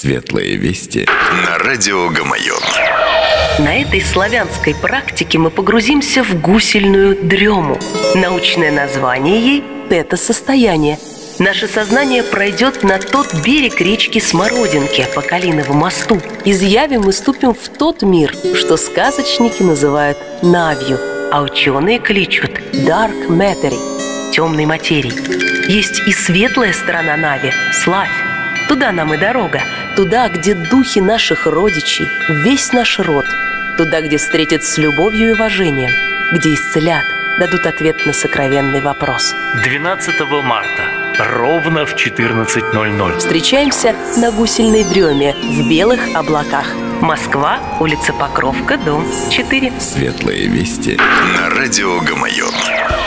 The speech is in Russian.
Светлые вести на радио Гамайон. На этой славянской практике мы погрузимся в гусельную дрему. Научное название ей – тета-состояние. Наше сознание пройдет на тот берег речки Смородинки по Калиновому мосту. Изъявим и ступим в тот мир, что сказочники называют Навью, а ученые кличут Dark Matter – темной материей. Есть и светлая сторона Нави – Славь. Туда нам и дорога. Туда, где духи наших родичей, весь наш род. Туда, где встретят с любовью и уважением, где исцелят, дадут ответ на сокровенный вопрос. 12 марта, ровно в 14:00. Встречаемся на гусельной дреме в белых облаках. Москва, улица Покровка, дом 4. Светлые вести на радио Гамайон.